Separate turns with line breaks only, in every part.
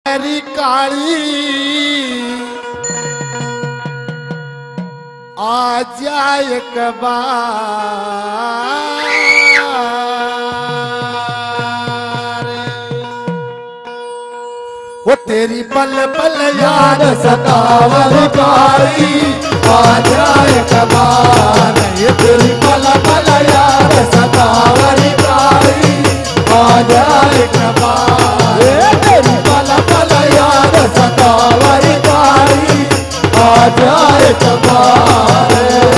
मेरी काली आ जाए एक बार, वो तेरी पल पल याद सतावर काली आ जाए एक बार, ये तेरी पल पल याद सतावर काली आ जाए एक बार, तेरी पल पल याद सतावर काली आ जाए एक बार।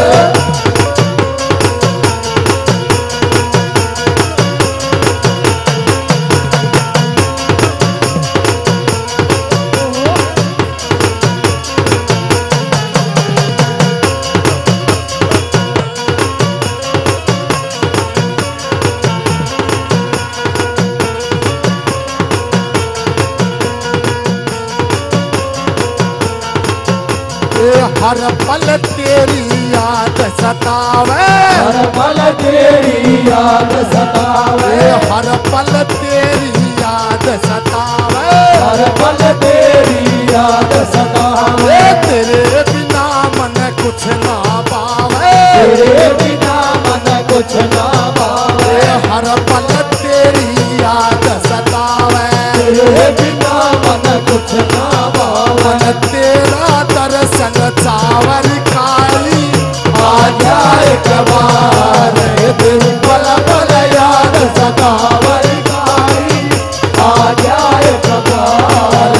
हर पल तेरी याद सतावे,
हर पल तेरी याद सतावे,
हर पल तेरी याद सतावे,
हर पल तेरी याद सतावे,
तेरे बिना मन कुछ ना पावे,
तेरे बिना मन कुछ ना पावे,
हर पल तेरी याद सतावे,
तेरे बिना मन कुछ ना पावे,
तेरा दर्शन चावर काली
आ जाए एक बार, तेरी पल पल याद सतावर काली आ जाए एक बार।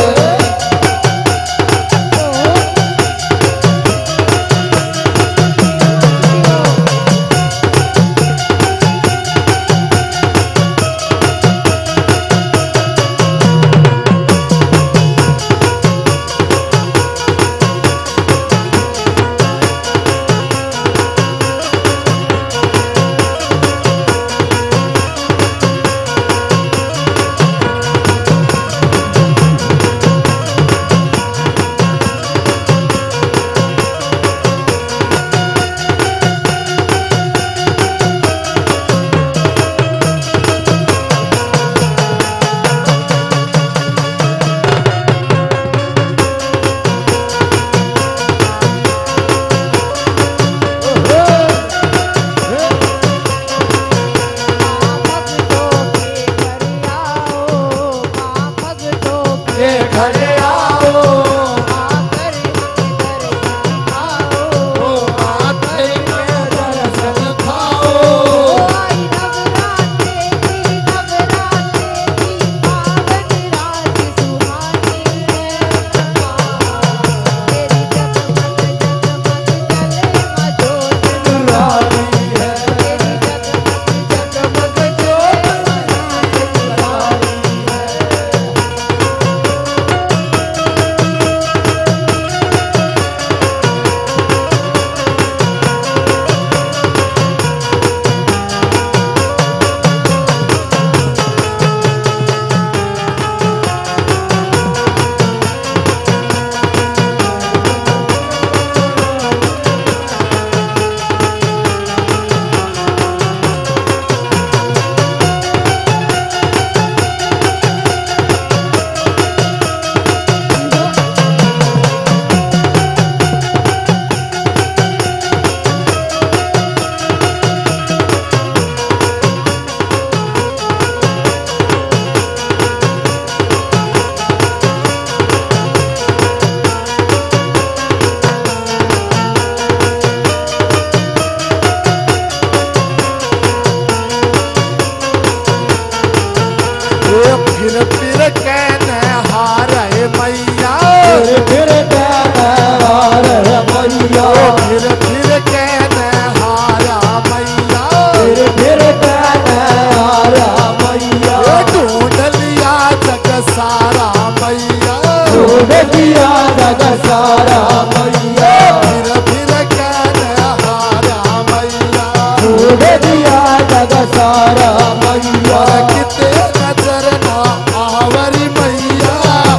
फिर कहने हारे मैया,
फिर कहने हारे मैया,
फिर कहने हारा मैया,
फिर कहने हारा मैया,
ढूंढ लिया जग सारा मैया,
ढूंढ लिया जग सारा मैया,
फिर कहने हारा मैया,
ढूंढ लिया जग सारा मैया,
कितने नजर ना आवरी मैया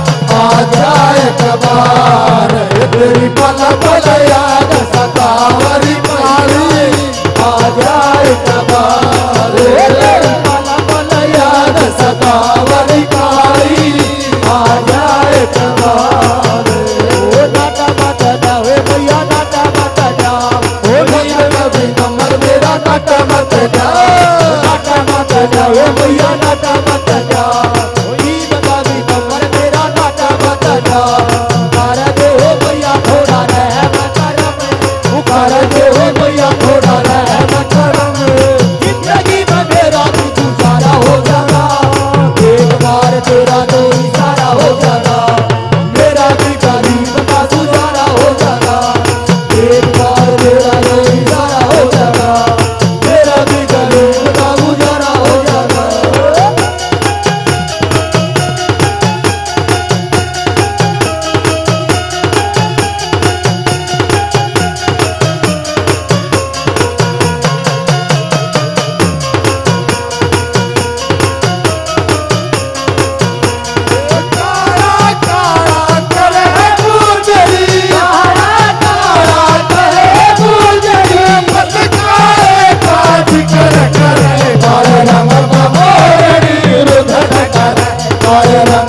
आ जाए एक बार, तेरी पल पल याद सतावरी काली आ जाए एक बार, तेरी पल पल याद सतावरी काली आ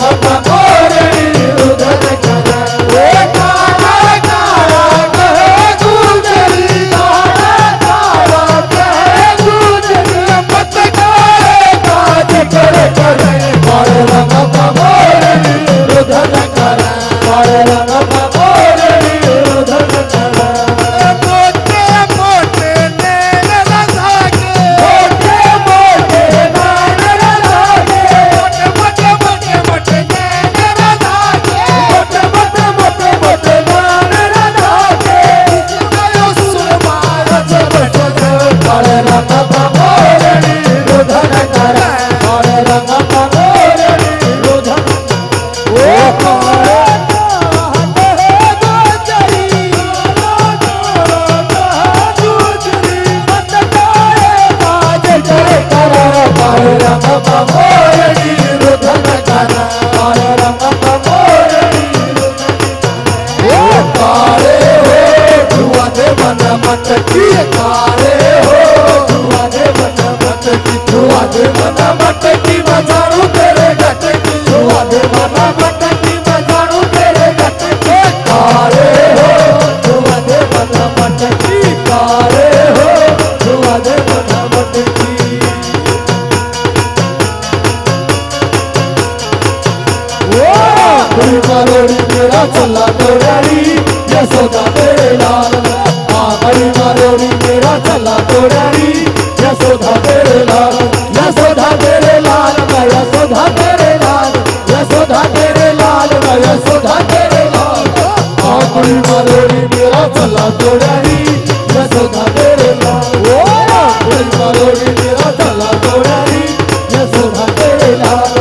मोरनी रुदन कर काला काला कहे गुजरी काला काला कहे गुजरी मत गाए काज करे करे काले रंग मोरनी रुदन कर काले रंग मोरनी रुदन कर मोटे मोटे नैन लगा के मोटे मोटे नैन लगा के मोटे मोटे मोटे नैन लगा के मोटे मोटे मोटे मोटे नैन लगा के गयो सुमार जब काले रंग मोरनी रुदन कर काले रंग मोरनी रुदन ओ काले रंग मोरनी रुदन कर काले रंग मोरनी काले हो धुआ दे मन मटकी काले हो धुआ दे मन मटकी धुआ दे मन मटकी बजारू तेरे गटकी धुआ दे मन मटकी बजारू तेरे गटकी काले हो धुआ दे मन मटकी काले हो धुआ दे मन मटकी मरोड़ी मेरा चला तोड़ारी यशोदा तेरे लाल बड़ी मरोड़ी मेरा चला तोड़ारी यशोदा तेरे लाल यशोदा तेरे लाल यशोदा तेरे लाल यशोदा तेरे लाल यशोदा तेरे लाल बड़ी मरोड़ी मेरा चला तोड़ारी यशोदा तेरे लाल बड़ी मरोड़ी मेरा चला तोड़ारी यशोदा तेरे लाल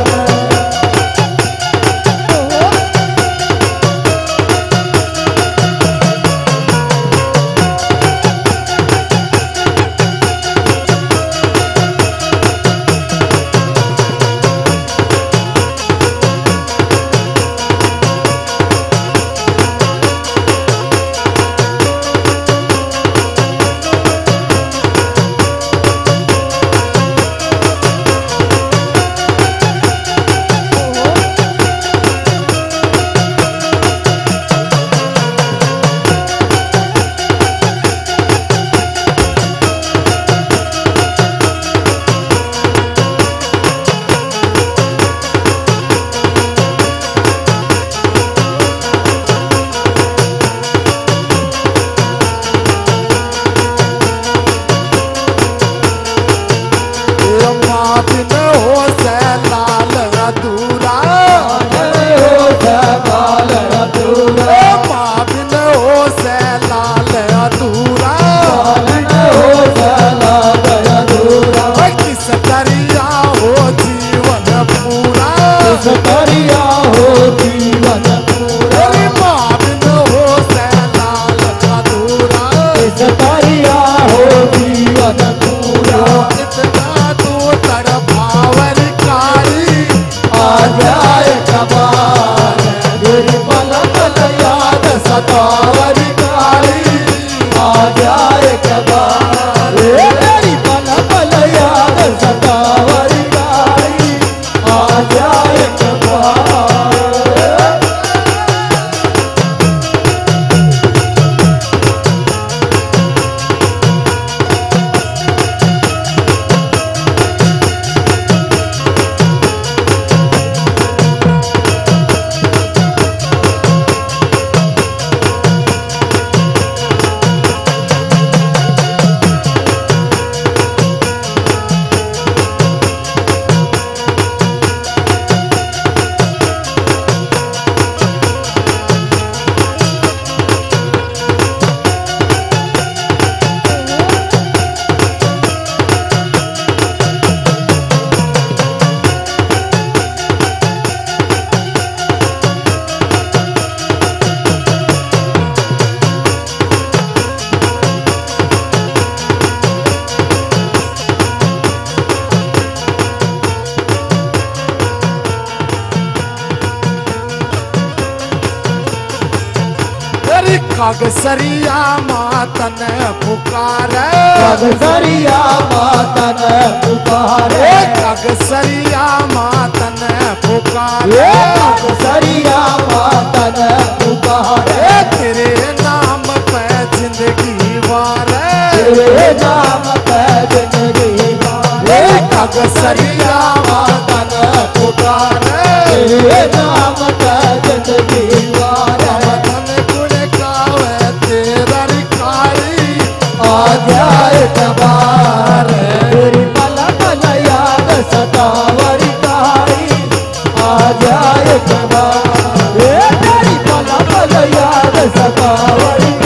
कागसरिया मातन पुकारे
कागसरिया मातन पुकारे
कागसरिया मातन पुकारे
कागसरिया मातन पुकारे
तेरे नाम पे जिंदगी वारे
तेरे नाम पे जिंदगी वारे
कागसरिया मातन पुकारे
तेरे नाम पे जिंदगी वारे
धन गुण गावे तेरा रिकाई
आध्याय कबार तेरी पल पल याद सतावरी कारी आध्याय कबार तेरी पल पल याद सतावरी